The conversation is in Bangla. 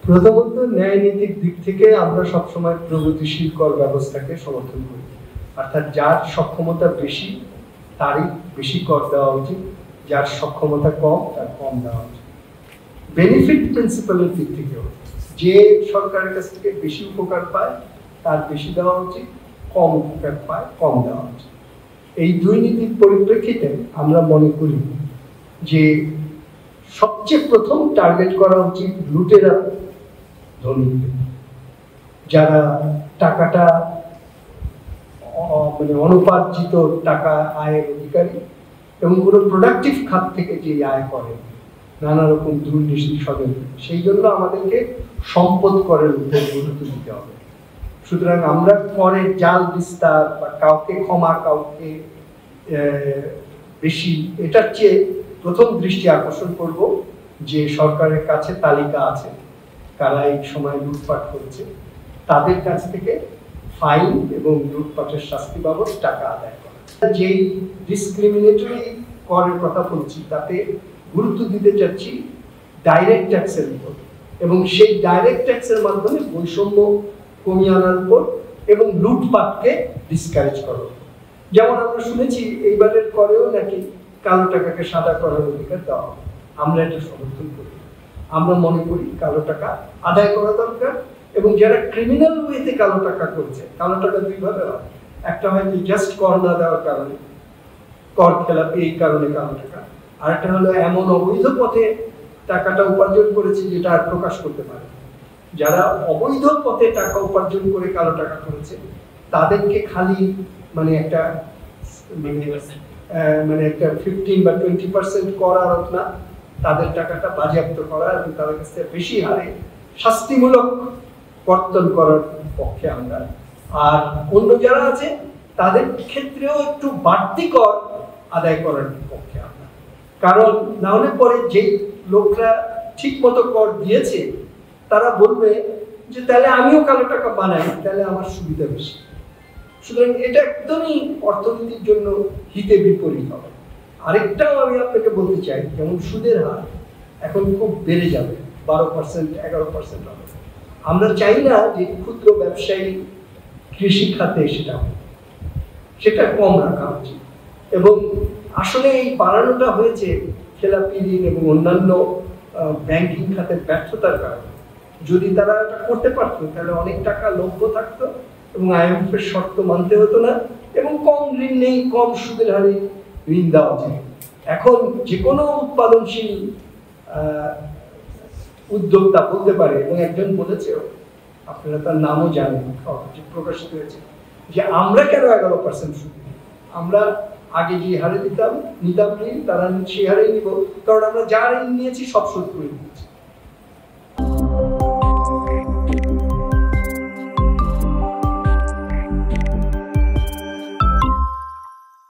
প্রথমত ন্যায় নীতির দিক থেকে আমরা সবসময় প্রগতিশীল কর ব্যবস্থাকে সমর্থন করি, অর্থাৎ যার সক্ষমতা বেশি তারই বেশি কর দেওয়া উচিত, যার সক্ষমতা কম তার কম দেওয়া উচিত। বেনিফিট প্রিন্সিপালের দিক থেকেও যে সরকারের কাছ থেকে বেশি উপকার পায় তার বেশি দেওয়া উচিত, কম উপকার পায় কম দেওয়া উচিত। এই দুই নীতির পরিপ্রেক্ষিতে আমরা মনে করি যে সবচেয়ে প্রথম টার্গেট করা উচিত লুটেরা ধনীদের, যারা টাকাটা মানে অনুপার্জিত টাকা আয়ের অধিকারী এবং কোনো প্রোডাক্টিভ খাত থেকে যে আয় করে নানা রকম দুর্নীতি ষড়যন্ত্র, সেই জন্য আমাদেরকে সম্পদ করের উপর গুরুত্ব দিতে হবে। সুতরাং আমরা করের জাল বিস্তার বা কাউকে ক্ষমা কাউকে বেশি, এটার চেয়ে প্রথম দৃষ্টি আকর্ষণ করব যে সরকারের কাছে তালিকা আছে কারা এই সময় লুটপাট করেছে, তাদের কাছ থেকে ফাইন এবং লুটপাটের শাস্তি বাবদ টাকা আদায় করা। যেই ডিসক্রিমিনেটরি করের কথা বলছি তাতে গুরুত্ব দিতে চাচ্ছি ডাইরেক্ট ট্যাক্সের উপর, এবং সেই ডাইরেক্ট ট্যাক্সের মাধ্যমে বৈষম্য কমিয়ে আনার উপর এবং লুটপাটকে ডিসকারেজ করার উপর। যেমন আমরা শুনেছি এইবারের করেও নাকি কালো টাকাকে সাদা করার অধিকার দেওয়া হবে। আমরা এটা সমর্থন করি। আমরা মনে করি কালো টাকা আদায় করা দরকার, এবং যারা ক্রিমিনাল ওয়েতে কালো টাকা করছে, কালো টাকা দুইভাবে হয়, একটা হয় যে জাস্ট কর না দেওয়ার কারণে, কর খেলাপি এই কারণে কালো টাকা, আর একটা হলো এমন অবৈধ পথে টাকাটা উপার্জন করেছে যেটা আর প্রকাশ করতে পারে। যারা অবৈধ পথে টাকা উপার্জন করে কালো টাকা করেছে তাদেরকে খালি মানে একটা একটা 15 বা 20% কর আরোপ না, তাদের টাকাটা বাজেয়াপ্ত করা এবং তাদের কাছ থেকে বেশি হারে শাস্তিমূলক কর্তন করার পক্ষে আমরা। আর অন্য যারা আছে তাদের ক্ষেত্রেও একটু বাড়তি কর আদায় করার পক্ষে আমরা, কারণ না হলে পরে যেই লোকরা ঠিক মতো কর দিয়েছে তারা বলবে যে তাহলে আমিও কালো টাকা বানাই, তাহলে আমার সুবিধা বেশি। সুতরাং এটা একদমই অর্থনীতির জন্য হিতে বিপরীত হবে। আরেকটাও আমি আপনাকে বলতে চাই, যেমন সুদের হার এখন খুব বেড়ে যাবে, 12% 11% হবে। আমরা চাই না যে ক্ষুদ্র ব্যবসায়ী কৃষি খাতে সেটা কম রাখা উচিত, এবং আসলে এই বাড়ানোটা হয়েছে খেলাপি ঋণ এবং অন্যান্য ব্যাংকিং খাতের ব্যর্থতার কারণে। যদি তারা এটা করতে পারতো তাহলে অনেক টাকা লভ্য থাকতো এবং IMF এর শর্ত মানতে হতো না, এবং কম ঋণ নেই, কম সুদের হারে ঋণ দেওয়া যায়। এখন যে কোনো উৎপাদনশীল উদ্যোক্তা বলতে পারে, এবং একজন বলেছে, আপনারা তার নামও জানেন, প্রকাশিত হয়েছে, যে আমরা কেন 11% সুদ দিই, আমরা আগে যে হারে নিতাম ঋণ, তারা সেই হারে নিব, কারণ আমরা যা ঋণ নিয়েছি সব শোধ করে দিচ্ছি।